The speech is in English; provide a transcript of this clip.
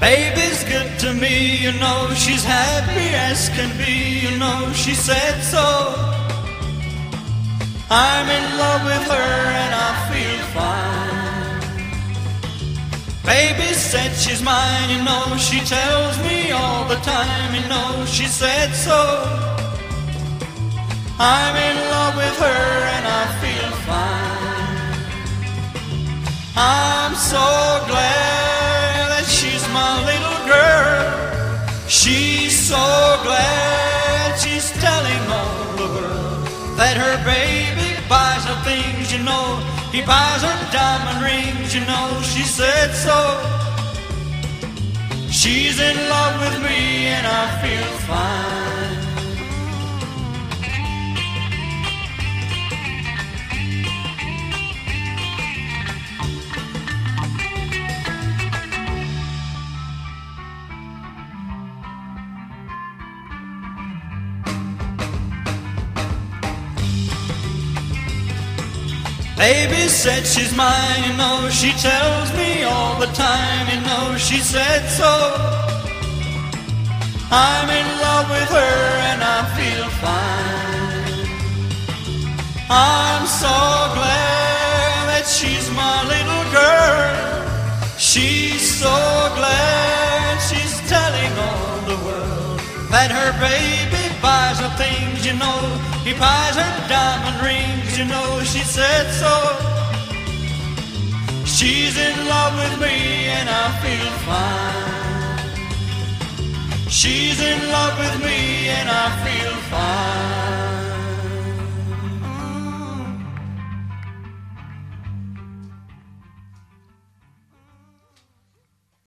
Baby's good to me, you know, she's happy as can be, you know, she said so. I'm in love with her and I feel fine. Baby said she's mine, you know, she tells me all the time, you know, she said so. I'm in love with her and I feel fine. I'm so glad that she's my little girl. She's so glad she's telling all the world that her baby buys her things, you know. He buys her diamond rings, you know, she said so. She's in love with me and I feel fine. Baby said she's mine, you know, she tells me all the time, you know, she said so. I'm in love with her and I feel fine. I'm so glad that she's my little girl. She's so glad she's telling all the world that her baby buys her things, you know. He buys her diamond rings, you know, she said so. She's in love with me and I feel fine. She's in love with me and I feel fine.